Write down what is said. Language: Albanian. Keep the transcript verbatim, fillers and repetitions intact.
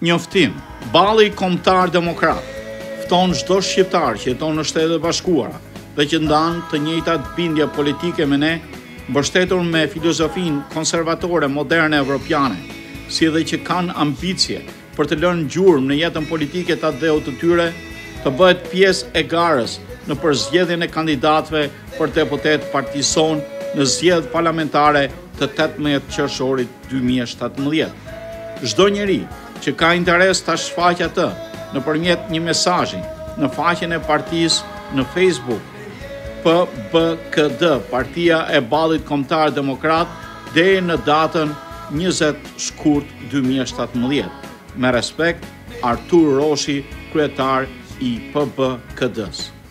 Njoftim, balli kombëtar demokrat fton çdo shqiptar që jeton në Shtetet e Bashkuara dhe që ndan të njëjtat bindje politike me ne, mbështetur me filozofinë konservatore moderne evropiane, si edhe që kanë ambicie për të lënë gjurmë në jetën politike të dheut të tyre, të bëhet pjesë e garës në përzgjedhjen e kandidatëve për deputet partison në zgjedhjet parlamentare të tetëmbëdhjetë qershorit dy mijë e shtatëmbëdhjetë. Çdo njeri që ka interes ta shfaqë atë nëpërmjet një mesazhi në faqen e partisë në Facebook P B K D, Partia e Ballit Kombëtar Demokrat, deri në datën njëzet shkurt dy mijë e shtatëmbëdhjetë. Me respekt, Artur Roshi, kryetar i P B K D-s.